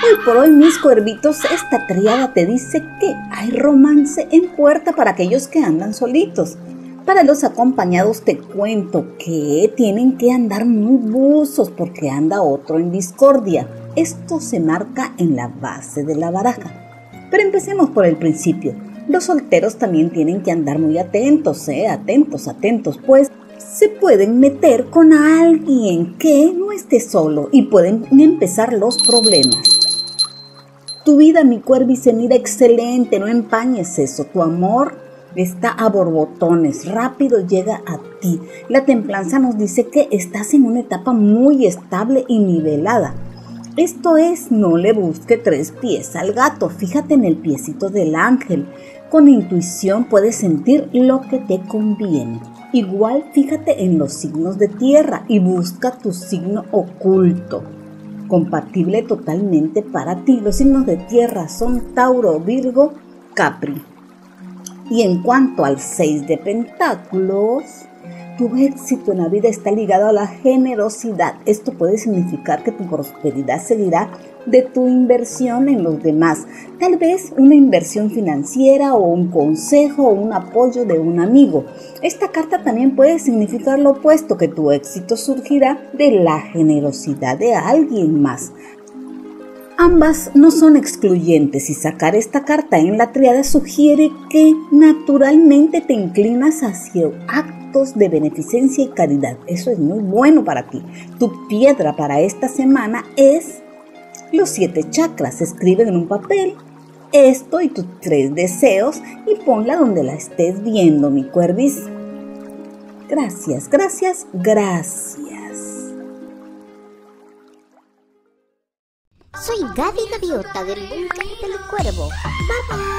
Hoy por hoy, mis cuervitos, esta triada te dice que hay romance en puerta para aquellos que andan solitos. Para los acompañados te cuento que tienen que andar muy buzos porque anda otro en discordia. Esto se marca en la base de la baraja. Pero empecemos por el principio. Los solteros también tienen que andar muy atentos, atentos, pues se pueden meter con alguien que no esté solo y pueden empezar los problemas. Tu vida, mi cuervi, se mira excelente, no empañes eso. Tu amor está a borbotones, rápido llega a ti. La templanza nos dice que estás en una etapa muy estable y nivelada. Esto es, no le busque 3 pies al gato, fíjate en el piecito del ángel. Con intuición puedes sentir lo que te conviene. Igual fíjate en los signos de tierra y busca tu signo oculto. Compatible totalmente para ti. Los signos de tierra son Tauro, Virgo, Capri. Y en cuanto al 6 de pentáculos, tu éxito en la vida está ligado a la generosidad. Esto puede significar que tu prosperidad seguirá de tu inversión en los demás. Tal vez una inversión financiera o un consejo o un apoyo de un amigo. Esta carta también puede significar lo opuesto, que tu éxito surgirá de la generosidad de alguien más. Ambas no son excluyentes y sacar esta carta en la triada sugiere que naturalmente te inclinas hacia actos de beneficencia y caridad. Eso es muy bueno para ti. Tu piedra para esta semana es los 7 chakras. Escribe en un papel esto y tus 3 deseos y ponla donde la estés viendo, mi cuervis. Gracias. Soy Gaby Gaviota del Búnker del Cuervo. Bye bye.